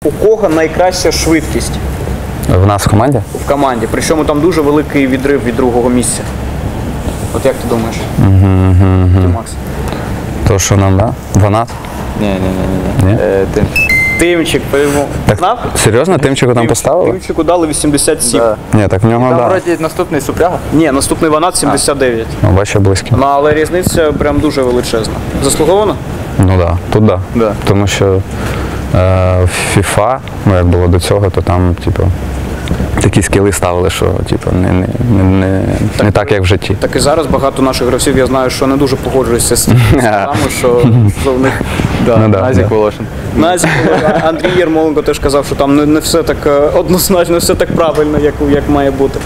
У кого найкраща швидкість В нас в команді? в команді? Причому там дуже великий відрив від другого місця. От як ти думаєш? Ти, Макс? То, що нам, да? 12? Ні. Ні? Тимчик, Так, знав? серйозно, Тимчику там поставили? Тимчику дали 87. Да. Ні, так в нього, Там да. вроді наступний Супряга. Ні, наступний Ванат 79. Ну, бачу, близько. Ну, але різниця прям дуже величезна. Заслуговано? Ну так, тут да. Да. Тому що в FIFA, ну як було до цього, то там, типу, такі скіли ставили, що типу, не так, як в житті. Так і зараз багато наших гравців, я знаю, що не дуже погоджуються з цими, що в них Да, Ну да, Назік да. Волошин. Назік, Андрій Єрмоленко теж казав, що там не все так однозначно, не все так правильно, як має бути.